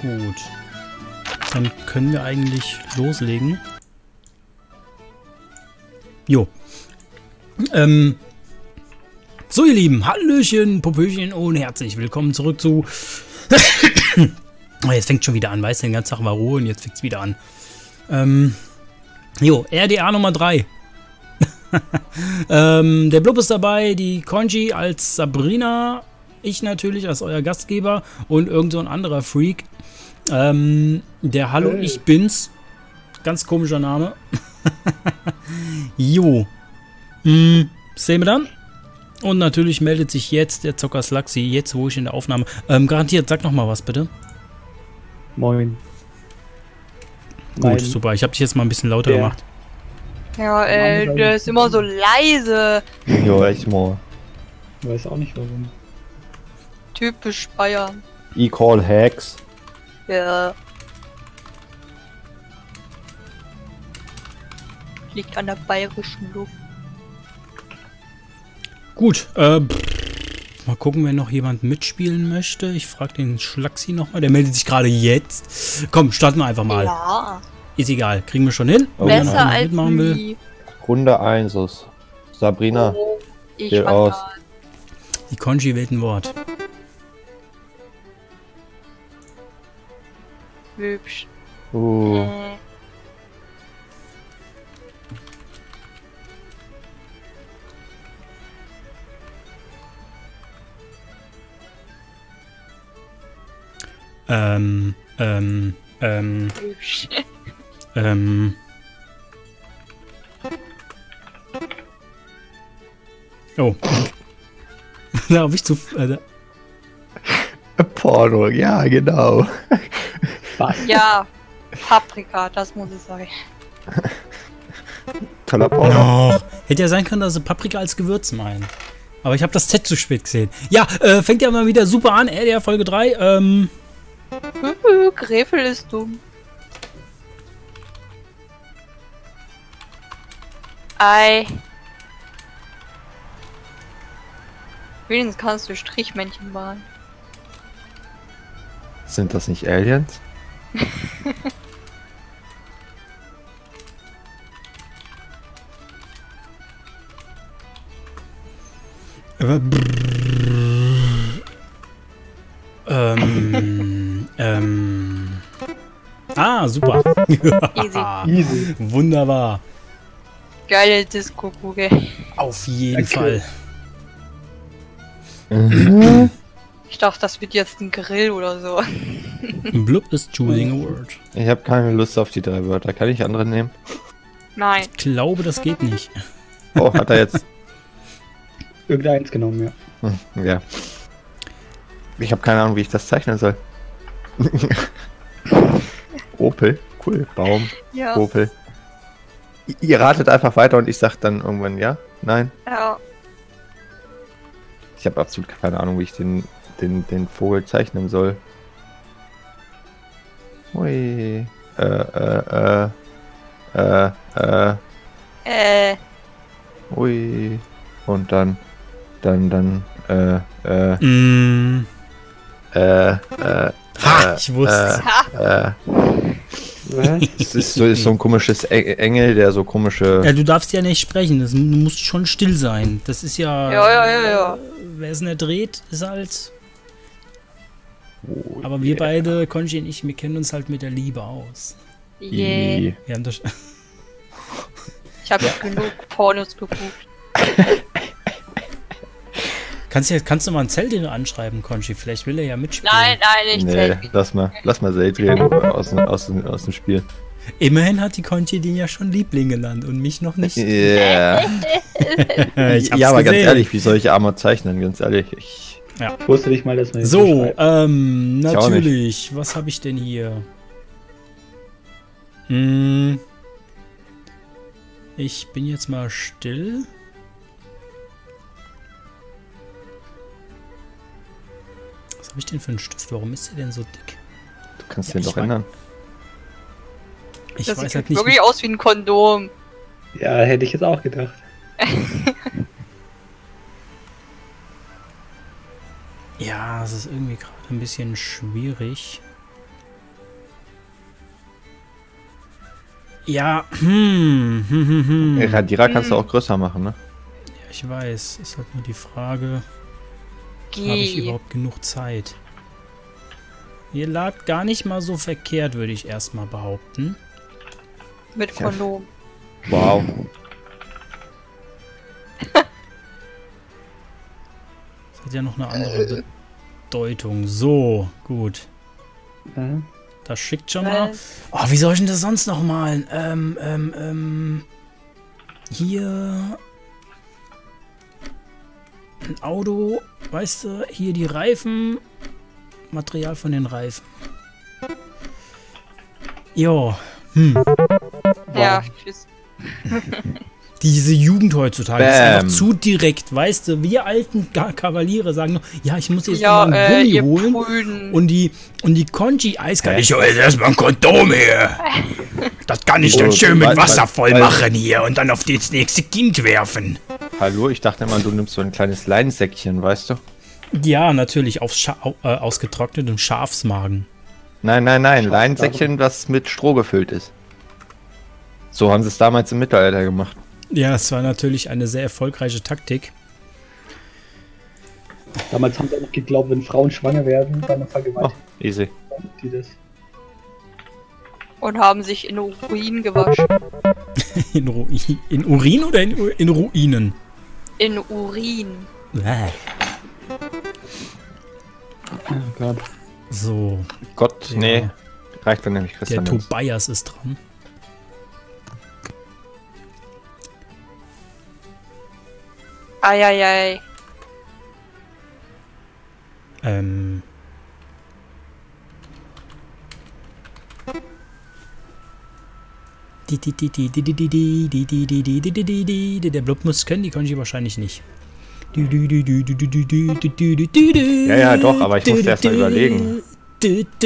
Gut. Dann können wir eigentlich loslegen. Jo. So, ihr Lieben, Hallöchen, Popöchen und herzlich willkommen zurück zu... Jetzt fängt schon wieder an, weißt du, den ganzen Tag war Ruhe und jetzt fängt es wieder an. Jo, RDA Nummer 3. Der Blub ist dabei, die Konji als Sabrina, ich natürlich als euer Gastgeber und irgend so ein anderer Freak. Der Hallo, ich bin's. Ganz komischer Name. Jo. Sehen wir dann. Und natürlich meldet sich jetzt der Zocker Slaxi, jetzt wo ich in der Aufnahme... garantiert, sag noch mal was, bitte. Moin. Gut, super. Ich habe dich jetzt mal ein bisschen lauter gemacht. Ja, der ist immer so leise. Jo, echt mal. Ich weiß auch nicht warum. Typisch Bayern. E-Call Hacks. Ja. Liegt an der bayerischen Luft. Gut, mal gucken, wenn noch jemand mitspielen möchte. Ich frage den Schlaxi nochmal. Der meldet sich gerade jetzt. Komm, starten wir einfach mal. Ja. Ist egal, kriegen wir schon hin. Oh, Besser ja. als nie. Runde 1 ist Sabrina. Oh, ich Geht fand aus. Die Konji wählt ein Wort. Hübsch. Hübsch. Oh. Da hab ich zu... Porno, ja, genau. Ja, Paprika, das muss ich sagen. Toller Porno. Oh, hätte ja sein können, dass sie Paprika als Gewürz meinen. Aber ich habe das Z zu spät gesehen. Ja, fängt ja mal wieder super an. RDR Folge 3. Gräfel ist dumm. Ei. Wenigstens kannst du Strichmännchen malen. Sind das nicht Aliens? Ah, super. Easy. Easy. Wunderbar. Geile Disco-Kugel. Auf jeden Danke. Fall. Ich dachte, das wird jetzt ein Grill oder so. Blub is choosing a word. Ich habe keine Lust auf die 3 Wörter. Kann ich andere nehmen? Nein. Ich glaube, das geht nicht. Oh, hat er jetzt... Irgendeins genommen, ja. Ja. Ich habe keine Ahnung, wie ich das zeichnen soll. Opel. Cool. Baum. Ja. Opel. Ihr ratet einfach weiter und ich sag dann irgendwann ja, nein. Ja. Ich habe absolut keine Ahnung, wie ich den Vogel zeichnen soll. Ui. Ui. Und dann. Ha, ich wusste. Ha. Es ist so ein komisches Engel, der so komische. Ja, du darfst ja nicht sprechen. Du musst schon still sein. Das ist ja... Ja. Wer es nicht dreht, ist halt... Aber wir beide, Konji und ich, wir kennen uns halt mit der Liebe aus. Yeah. Wir haben das... Ich habe genug Pornos geguckt. Kannst du mal einen Zelda anschreiben, Konji? Vielleicht will er ja mitspielen. Nein, ich Nee, zähl. lass mal Seldrehen aus dem Spiel. Immerhin hat die Konji den ja schon Liebling genannt und mich noch nicht. Yeah. Ich hab's Ja, aber ganz gesehen. ehrlich, wie soll ich Armor zeichnen? Ganz ehrlich. Ich wusste nicht mal, dass man So, schreibt. natürlich. Was habe ich denn hier? Ich bin jetzt mal still. Was habe ich denn für einen Stift? Warum ist der denn so dick? Du kannst Ja, den ich doch weiß- ändern. Ich Das weiß sieht halt nicht. wirklich aus wie ein Kondom. Ja, hätte ich jetzt auch gedacht. Ja, es ist irgendwie gerade ein bisschen schwierig. Ja, Radierer kannst du auch größer machen, ne? Ja, ich weiß. Ist halt nur die Frage, habe ich überhaupt genug Zeit? Ihr lag gar nicht mal so verkehrt, würde ich erstmal behaupten. Mit Kondom. Wow. Das hat ja noch eine andere Bedeutung. So, gut. Das schickt schon mal. Oh, wie soll ich denn das sonst noch malen? Hier ein Auto, weißt du, hier die Reifen, Material von den Reifen. Jo. Ja, tschüss. Diese Jugend heutzutage ist einfach zu direkt, weißt du, wir alten Kavaliere sagen nur, ja, ich muss jetzt mal einen Gummi holen Brüden. und die Conchi eiskalt. Ich hole jetzt erstmal ein Kondom her. Das kann ich dann schön mit Wasser voll machen hier und dann auf das nächste Kind werfen. Hallo, ich dachte immer, du nimmst so ein kleines Leinsäckchen, weißt du? Ja, natürlich, aus getrocknetem Schafsmagen. Nein, Leinsäckchen, das mit Stroh gefüllt ist. So haben sie es damals im Mittelalter gemacht. Ja, es war natürlich eine sehr erfolgreiche Taktik. Damals haben sie auch noch geglaubt, wenn Frauen schwanger werden, dann vergewaltigt. Oh, easy. Die das. Und haben sich in Urin gewaschen. In Urin oder in Ruinen? In Urin. Oh Gott. So. Gott, Ja. nee. Reicht dann nämlich Der Christian. Tobias ist dran. Eieiei. Der Blub muss können, die Conchi wahrscheinlich nicht. Ja, doch, aber ich muss erst mal überlegen. Kennt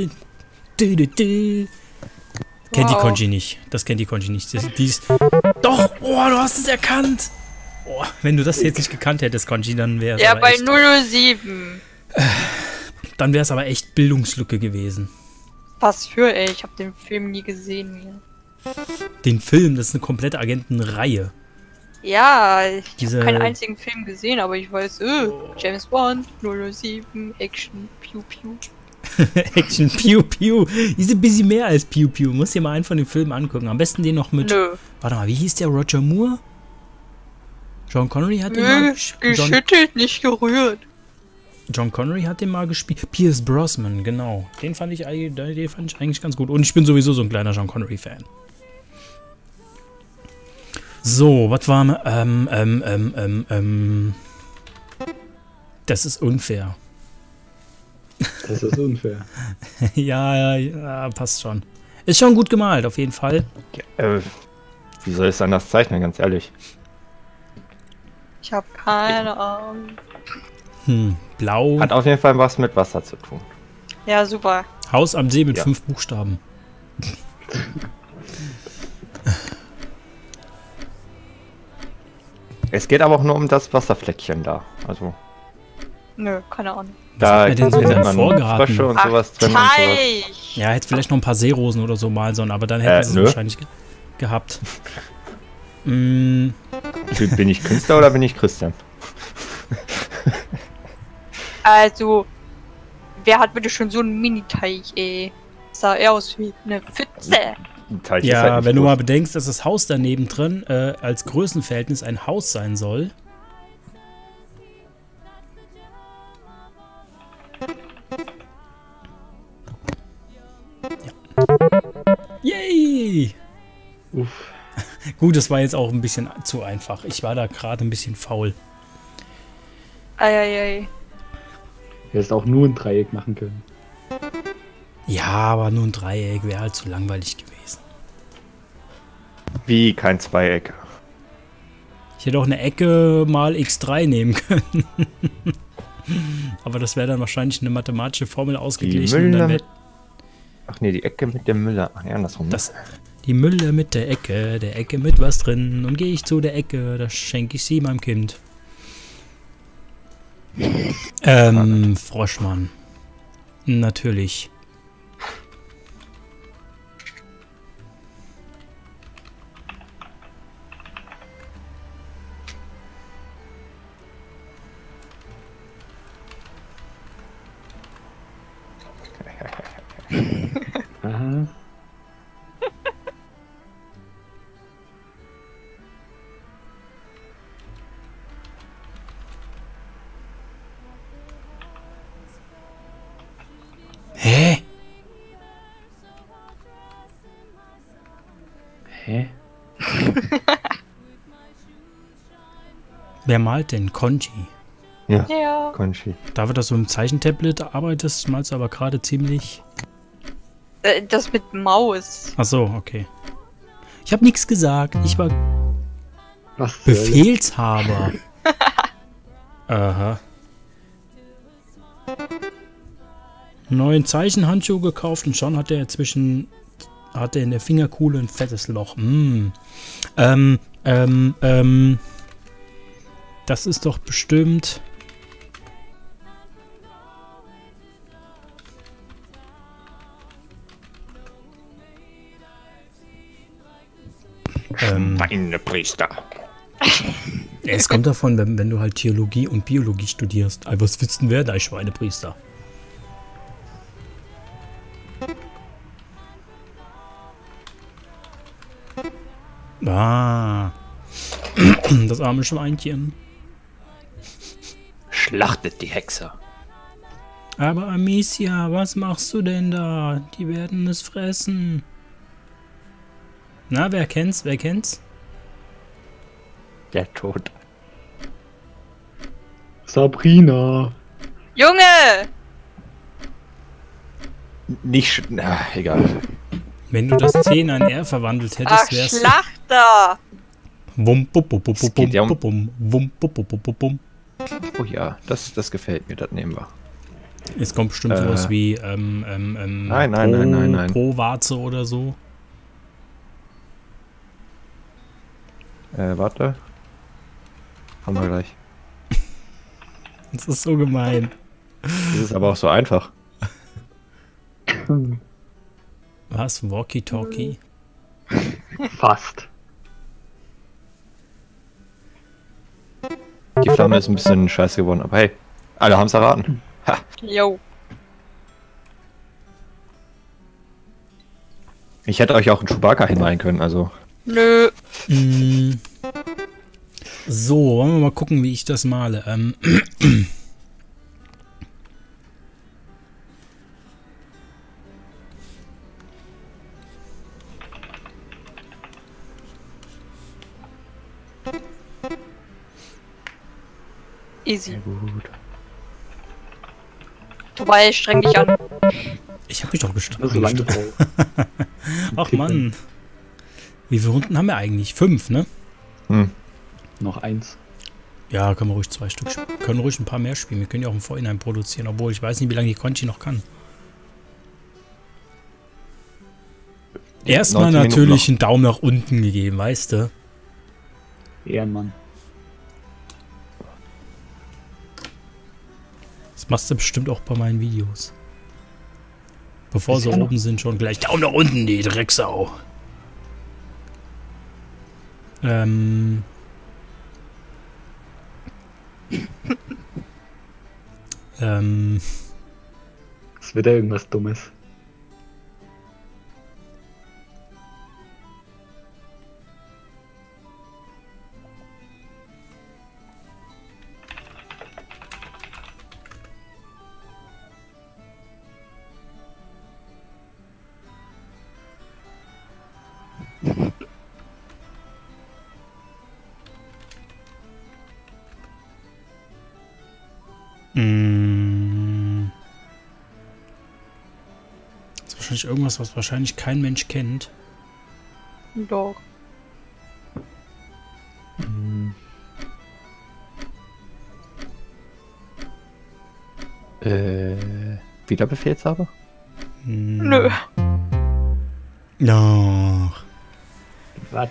die Conchi nicht. Das kennt die Conchi nicht. Doch, oh, du hast es erkannt. Oh, wenn du das jetzt nicht gekannt hättest, Conchi, dann wäre es Ja, aber bei echt, 007. dann wäre es aber echt Bildungslücke gewesen. Was für, ey, ich habe den Film nie gesehen. Den Film, das ist eine komplette Agentenreihe. Ja, ich Diese- habe keinen einzigen Film gesehen, aber ich weiß, James Bond, 007, Action, Pew Pew. Action Pew Pew. Die ist ein bisschen mehr als Pew Pew. Muss dir mal einen von den Filmen angucken. Am besten den noch mit. Nö. Warte mal, wie hieß der? Roger Moore? John Connery hat den mal Nö, gespielt. geschüttelt, nicht gerührt. John Connery hat den mal gespielt. Pierce Brosnan, genau. Den fand ich eigentlich ganz gut. Und ich bin sowieso so ein kleiner John Connery-Fan. So, was war. Das ist unfair. Das ist unfair. ja, passt schon. Ist schon gut gemalt, auf jeden Fall. Wie soll ich es anders zeichnen, ganz ehrlich? Ich habe keine Ahnung. Blau. Hat auf jeden Fall was mit Wasser zu tun. Ja, super. Haus am See mit Ja. 5 Buchstaben. Es geht aber auch nur um das Wasserfleckchen da. Also, Nö, keine Ahnung. da hat er denn so findet denn man vorgeraten? Frösche und sowas drin und sowas. Teich! Ja, hätte vielleicht noch ein paar Seerosen oder so malen sollen, aber dann hätten sie es nö. wahrscheinlich gehabt. Bin ich Künstler oder bin ich Christian? Also, wer hat bitte schon so einen Mini-Teich, ey? Sah eher aus wie eine Pfütze. Ein Teich ist Ja, halt nicht wenn du groß. mal bedenkst, dass das Haus daneben drin als Größenverhältnis ein Haus sein soll. Ja. Yay! Uff. Gut, das war jetzt auch ein bisschen zu einfach. Ich war da gerade ein bisschen faul. Eieiei. Du hättest auch nur ein Dreieck machen können. Ja, aber nur ein Dreieck wäre halt zu langweilig gewesen. Wie kein Zweieck. Ich hätte auch eine Ecke mal x3 nehmen können. Aber das wäre dann wahrscheinlich eine mathematische Formel Die ausgeglichen. Und Müller dann mit... wär Ach nee, die Ecke mit dem Müller. Ach ja, andersrum. die Mülle mit der Ecke mit was drin. Und gehe ich zu der Ecke, da schenke ich sie meinem Kind. Froschmann. Natürlich. Aha. Hä? Hä? Wer malt denn? Konji. Ja, Ja. Conchi. Dafür, dass du im Zeichentablet arbeitest, malst du aber gerade ziemlich... Das mit Maus. Ach so, okay. Ich habe nichts gesagt. Ich war Was zur Hölle? Befehlshaber. Aha. Neuen Zeichenhandschuh gekauft und schon hat er in der Fingerkuhle ein fettes Loch. Das ist doch bestimmt... Schweinepriester. Es kommt davon, wenn du halt Theologie und Biologie studierst. Aber was willst du denn werden, ein Schweinepriester? Ah. Das arme Schweinchen. Schlachtet die Hexe. Aber Amicia, was machst du denn da? Die werden es fressen. Na, wer kennt's? Wer kennt's? Der Tod. Sabrina. Junge! Nicht. Egal. Wenn du das T in ein R verwandelt Ach, hättest, wär's... Schlachter! Wum, bum, bum, bum, Es geht ja um- bum, bum, wum, bum, bum, bum, bum. Oh ja, das gefällt mir, das nehmen wir. Es kommt bestimmt sowas wie Nein. Pro-Warze oder so. Warte. Haben wir gleich. Das ist so gemein. Das ist aber auch so einfach. Was? Walkie-Talkie? Fast. Die Flamme ist ein bisschen scheiße geworden, aber hey, alle haben's erraten. Ha. Jo. Ich hätte euch auch einen Chewbacca hinmalen können, also. Nö. So, wollen wir mal gucken, wie ich das male. Easy. Gut. Tobias, streng dich an. Ich habe mich doch Das ist gestanden. so lange gebraucht. Ach Mann. Wie viele Runden haben wir eigentlich? 5, ne? Noch eins. Ja, können wir ruhig 2 Stück spielen. Können ruhig ein paar mehr spielen. Wir können ja auch im Vorhinein produzieren, obwohl ich weiß nicht, wie lange die Conchi noch kann. Erstmal 19 Minuten natürlich noch. einen Daumen nach unten gegeben, weißt du? Ehrenmann. Das machst du bestimmt auch bei meinen Videos. Bevor Ist sie ja noch- oben sind, schon gleich Daumen nach unten, die Drecksau. Es wird ja irgendwas Dummes. Das ist wahrscheinlich irgendwas, was wahrscheinlich kein Mensch kennt. Doch. Wieder Befehlshaber? Nö. Ach, Was?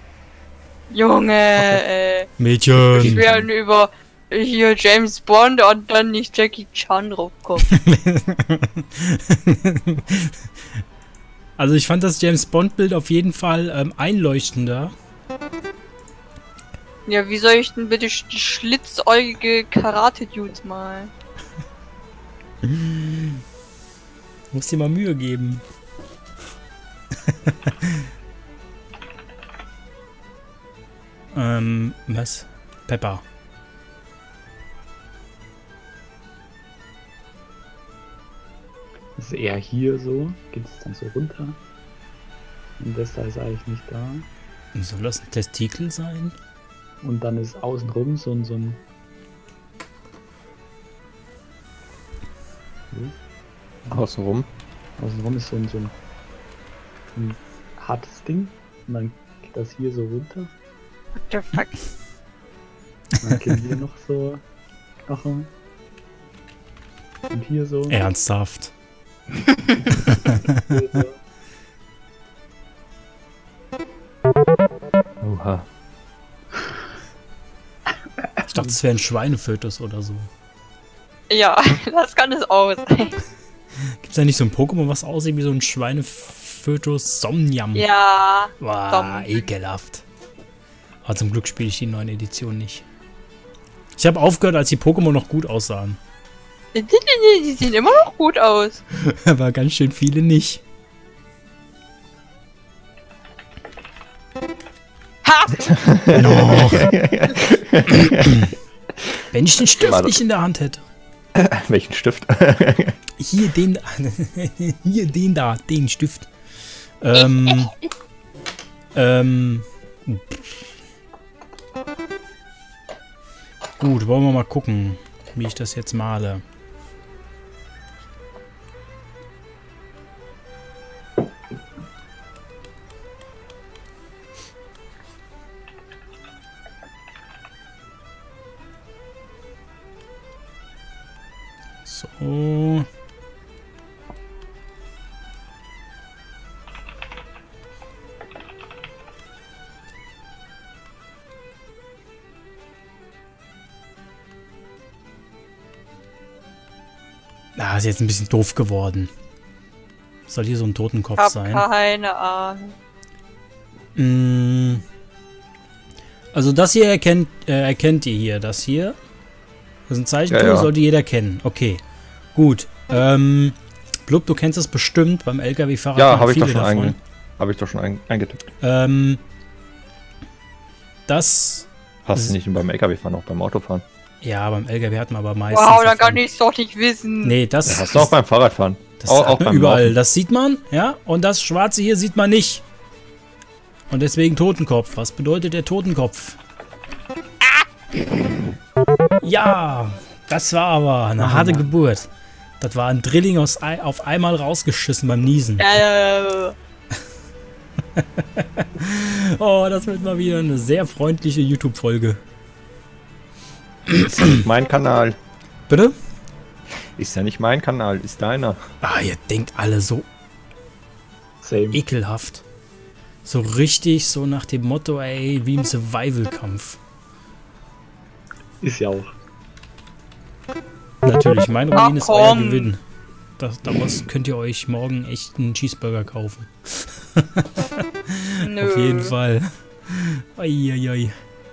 Junge, Ich Mädchen. werden über hier James Bond und dann nicht Jackie Chan draufkommen. Also ich fand das James Bond Bild auf jeden Fall einleuchtender. Ja, wie soll ich denn bitte die schlitzäugige Karate-Dudes malen? Musst dir mal Mühe geben. Was? Pepper. Das ist eher hier so. Geht es dann so runter. Und das da ist eigentlich nicht da. Soll das ein Testikel sein? Und dann ist außenrum so ein Außenrum. Außenrum ist so ein hartes Ding. Und dann geht das hier so runter. What the fuck? Und dann gehen hier noch so Knochen. Und hier so. Ernsthaft. Hier so. Oha. Ich dachte, es wäre ein Schweinefötus oder so. Ja, das kann es auch sein. Gibt es da nicht so ein Pokémon, was aussieht wie so ein Schweinefötus? Somnium. Ja. Wow, Dom. ekelhaft. Aber zum Glück spiele ich die neuen Editionen nicht. Ich habe aufgehört, als die Pokémon noch gut aussahen. Die sehen immer noch gut aus. Aber ganz schön viele nicht. Ha! Noch. Wenn ich den Stift nicht in der Hand hätte. Welchen Stift? Hier den, hier den Stift. Gut, wollen wir mal gucken, wie ich das jetzt male. So. Ah, ist jetzt ein bisschen doof geworden. Soll hier so ein Totenkopf Hab sein? keine Ahnung. Also das hier erkennt ihr hier. Das hier. Das ist ein Zeichentool, Ja, ja. sollte jeder kennen. Okay, gut. Blub, du kennst das bestimmt beim LKW-Fahrer. Ja, habe ich doch schon eingetippt. Das... Hast du nicht nur beim LKW-Fahren, auch beim Autofahren? Ja, beim LKW hat man aber meistens... Wow, dann kann ich es doch nicht wissen. Nee, das... Das hast du auch beim Fahrradfahren. Das auch hat man beim überall. Laufen. Das sieht man, ja. Und das Schwarze hier sieht man nicht. Und deswegen Totenkopf. Was bedeutet der Totenkopf? Ja, das war aber eine harte Geburt. Das war ein Drilling auf einmal rausgeschissen beim Niesen. Oh, das wird mal wieder eine sehr freundliche YouTube-Folge. Ist ja nicht mein Kanal. Bitte? Ist ja nicht mein Kanal, ist deiner. Ah, ihr denkt alle so Same. ekelhaft. So richtig so nach dem Motto, ey, wie im Survival-Kampf. Ist ja auch. Natürlich, mein Ruin ist euer komm. Gewinn. Daraus könnt ihr euch morgen echt einen Cheeseburger kaufen. Nö. Auf jeden Fall. Eieiei.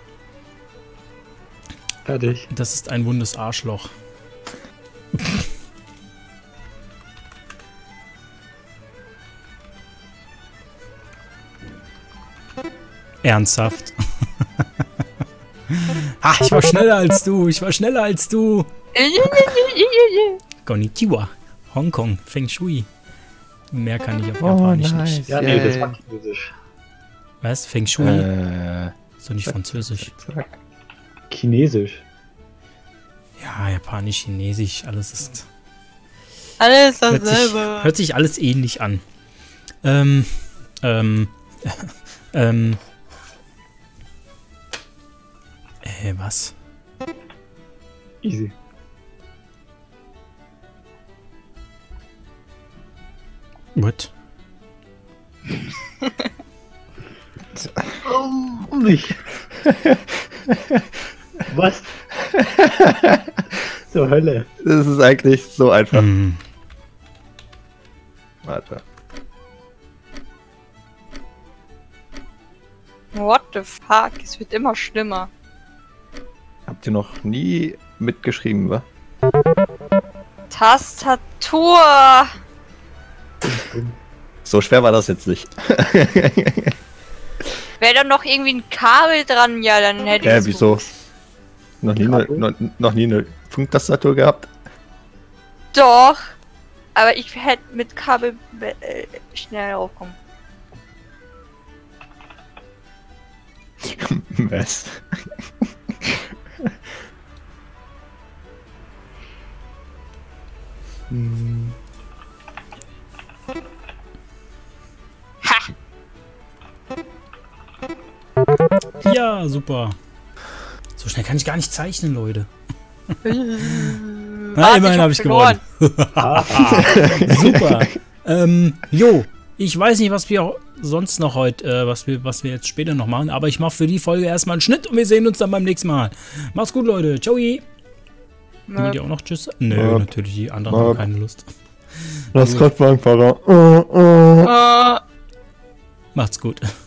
Fertig. Das ist ein wundes Arschloch. Ernsthaft. Ah, ich war schneller als du. Ich war schneller als du. Konnichiwa. Hongkong. Feng Shui. Mehr kann ich auf Japanisch nicht. Ja, nee, das war Chinesisch. Was? Feng Shui? Ist doch nicht Französisch. Chinesisch. Ja, Japanisch, Chinesisch, alles ist... Alles dasselbe. Hört sich alles ähnlich an. Was? Easy. What? Warum nicht? Was? Zur Hölle. Das ist eigentlich so einfach. Hm. Warte. What the fuck? Es wird immer schlimmer. Habt ihr noch nie mitgeschrieben, wa? Tastatur. So schwer war das jetzt nicht. Wäre da noch irgendwie ein Kabel dran, ja, dann hätte ich Wieso? Noch nie eine Funktastatur gehabt? Doch. Aber ich hätte mit Kabel schnell aufkommen. Mess. Ha! Ja, super. So schnell kann ich gar nicht zeichnen, Leute. Na, immerhin habe ich gewonnen. Super. Jo, ich weiß nicht, was wir sonst noch heute, was wir jetzt später noch machen, aber ich mache für die Folge erstmal einen Schnitt und wir sehen uns dann beim nächsten Mal. Macht's gut, Leute. Ciao. Wollt ihr auch noch Tschüss? Nö, natürlich, die anderen haben keine Lust. Lass grad Wagenfahrer. Macht's gut.